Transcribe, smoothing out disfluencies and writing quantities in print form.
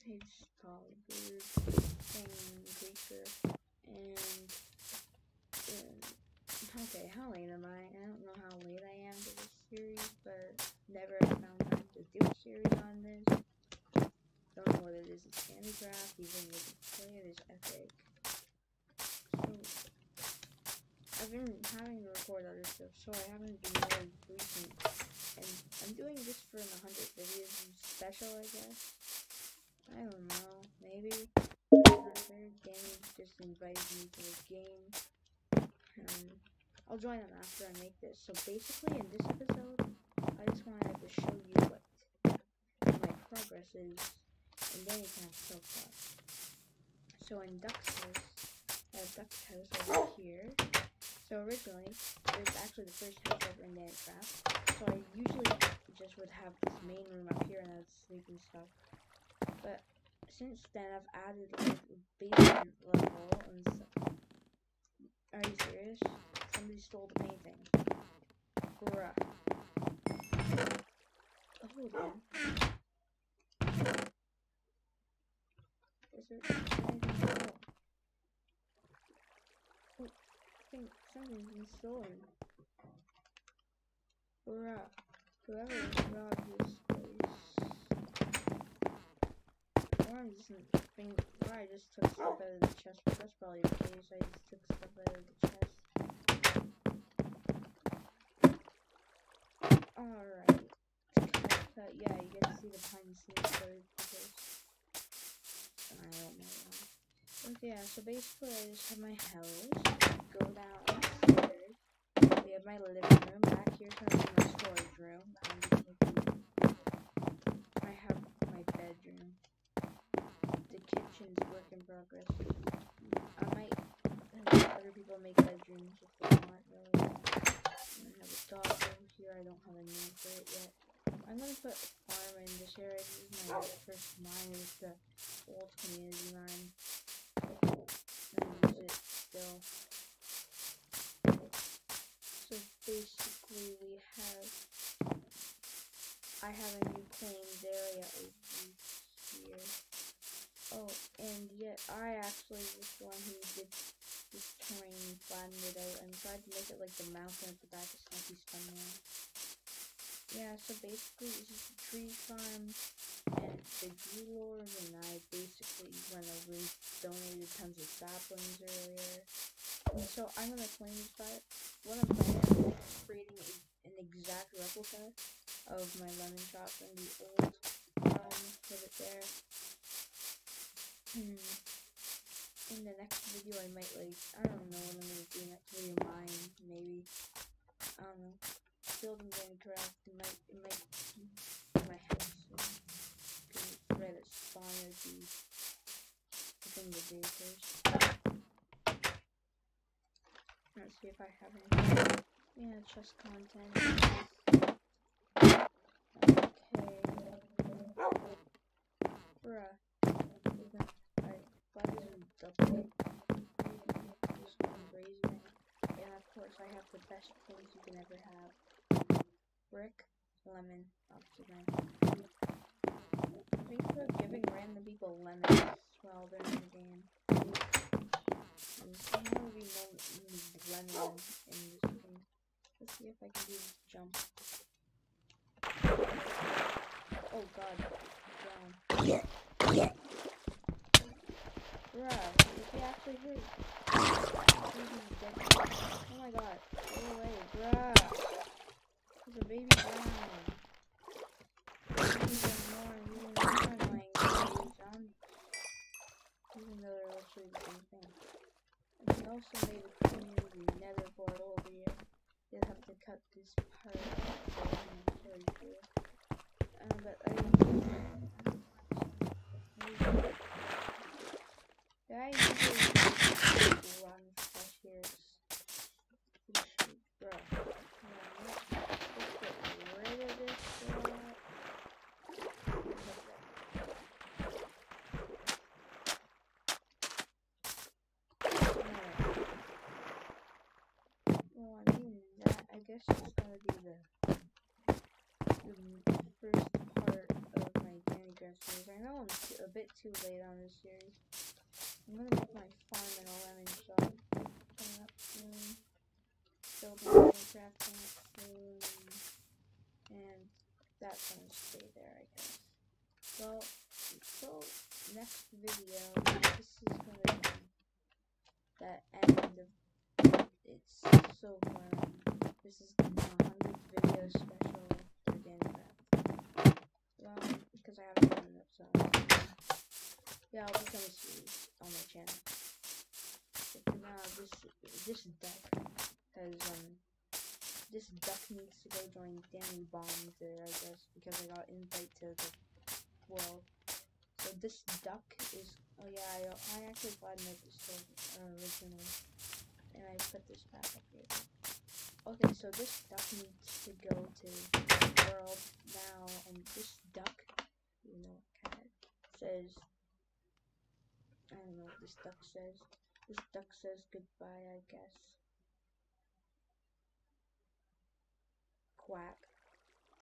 hedgehog, bird, thing, creature, and okay, how late am I? I don't know how late I am to this series, but never found time to do a series on this. Don't know what it is. It's DannyCraft, even if you play it is epic. So I've been having to record other stuff, so I haven't been more recent. And I'm doing this for 100 videos special, I guess. I don't know, maybe. I'm not sure. Danny just invited me to the game. I'll join them after I make this. So basically, in this episode, I just wanted to show you what my progress is in DannyCraft so far. So in Duck's house, I have Duck's house over here. So originally, it was actually the first house ever in DannyCraft. So I usually just would have this main room up here and I'd sleep and stuff. But since then, I've added like a basement level and stuff. Are you serious? Somebody stole the painting. Bruh. Hold on. Is there anything wrong? Oh, I think something's been stolen. Bruh. Whoever robbed this place. Or I just took stuff out of the chest, but that's probably the case. I just took stuff out of the chest. Alright. Yeah, you get to see the behind the scenes footage because I don't know why. Okay, yeah, so basically I just have my house. Go downstairs. We have my living room. Back here's my storage room. I have my bedroom. The kitchen's work in progress. I might have other people make bedrooms if they want, really. I have a dog over here. I don't have a name for it yet. I'm gonna put a farm in this area. This is my first mine. It's the old community mine. I use it still. So basically I have a new claimed area over here. Oh, and yet I actually was the one who did this terrain, flattened it out, and tried to make it like the mountain at the back of Snuffy's Funland. Yeah, so basically this is the tree farm, and the Lord and I basically went over and donated tons of saplings earlier. And so I'm gonna claim this spot. What I'm planning is creating an exact replica of my lemon shop and the old put it there. In the next video I might I don't know what I'm gonna do next video, mine, maybe. I don't know. Building DannyCraft, it might be my house. Because it's right at spawn would be the thing to do first. Let's see if I have any. Yeah, chest content. Okay. Bruh. Alright, buttons double. Just raising. And of course I have the best things you can ever have. Brick, lemon, obsidian. Thanks for giving random people lemons while they're in the game. And somehow we know lemon in this game. Let's see if I can do this jump. Oh god, down. Bruh, did he actually hurt? Oh my god, go away, bruh. There's a baby brown. Even more annoying zombies. Even though they're literally the same thing. And they also made a community nether portal over here. You'll have to cut this part out so I can show you here. But I don't know. I usually run fresh here. Bruh. I guess it's gonna be the first part of my DannyCraft Minecraft series. I know I'm a bit too late on this series. I'm gonna make my farm in a lemon shop coming up soon. Build my Minecraft coming up soon. And that's gonna stay there, I guess. Well, so next video, this is gonna be the end of it's so fun. This is the 100th video special for DannyCraft. Well, because I haven't done it, so yeah, I'll become a series on my channel. But for now, this duck has this duck needs to go join Danny Bombs there, I guess, because I got invite to the world. So this duck is, oh yeah, I actually flattened this originally, and I put this back up here. Okay, so this duck needs to go to the world now, and this duck, you know, cat, says, I don't know what this duck says. This duck says goodbye, I guess. Quack.